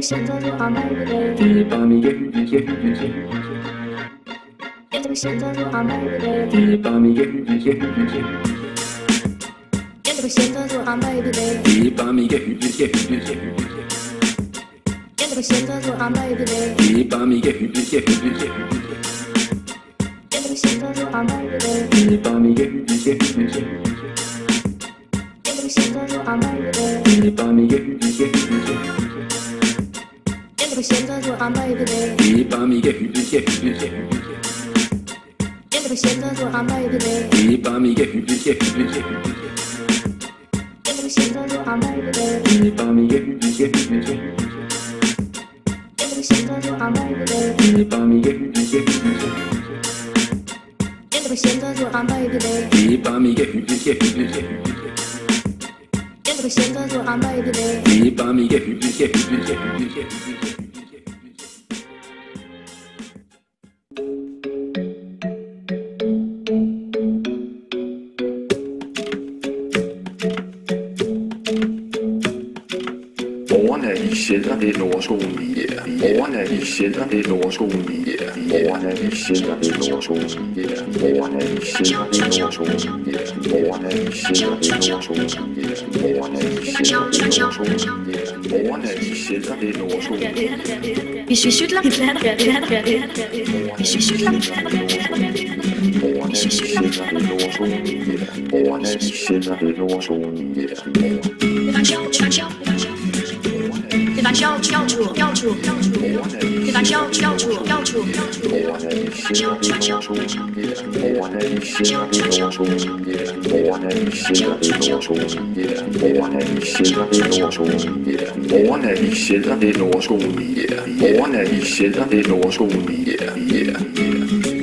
siento tu amor, bebé. Y pa' mí que yo siento tu amor, bebé. Y pa' mí que yo siento tu amor, bebé. Y pa' mí que yo siento tu amor, bebé. Y pa' mí que yo siento tu amor, bebé. Y pa' mí que yo siento tu amor, bebé. Y pa' mí que yo siento tu amor, bebé. Y pa' mí que yo siento tu amor, bebé. Y pa' mí que yo siento tu amor, bebé. Y pa' mí que yo siento tu amor, bebé. Y pa' mí que yo siento tu amor, bebé. Y pa' mí que yo siento tu amor, bebé. Y pa' mí que Overnatningscenter, det er Nordskolen lige her. Overnatningscenter, det er Nordskolen lige her. Overnatningscenter, det er Nordskolen lige her. Overnatningscenter, det er Nordskolen lige her. Overnatningscenter, det er Nordskolen lige her. Overnatningscenter, det er Nordskolen lige her. Overnatningscenter, det er Nordskolen lige her. Hvis vi cykler, hvis vi cykler, Overnatningscenter, det er Nordskolen lige her. Overnatningscenter, det er Nordskolen lige her. Det var en sjov tur. Det var en sjov tur. Overnatningscenter, det er Nordskolen lige her. Overnatningscenter, det er Nordskolen lige her.